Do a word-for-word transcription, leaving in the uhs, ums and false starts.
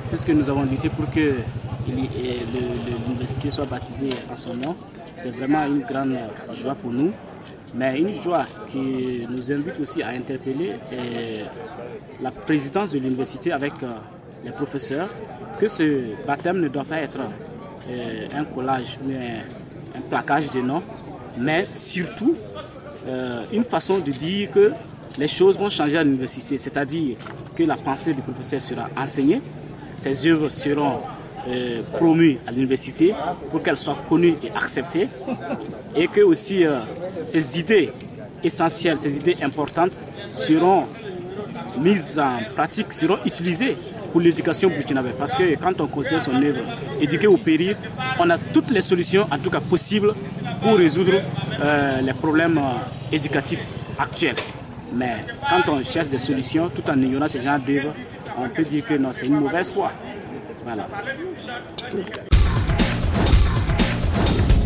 puisque nous avons lutté pour que l'université soit baptisée en son nom. C'est vraiment une grande joie pour nous, mais une joie qui nous invite aussi à interpeller la présidence de l'université avec les professeurs, que ce baptême ne doit pas être un collage, mais un plaquage de noms, mais surtout une façon de dire que les choses vont changer à l'université, c'est-à-dire que la pensée du professeur sera enseignée, ses œuvres seront euh, promues à l'université pour qu'elles soient connues et acceptées, et que aussi euh, ces idées essentielles, ces idées importantes seront mises en pratique, seront utilisées pour l'éducation burkinabé. Parce que quand on considère son œuvre, éduquer au péril, on a toutes les solutions, en tout cas possibles, pour résoudre euh, les problèmes euh, éducatifs actuels. Mais quand on cherche des solutions tout en ignorant ce genre d'œuvres, on peut dire que non, c'est une mauvaise foi. Voilà.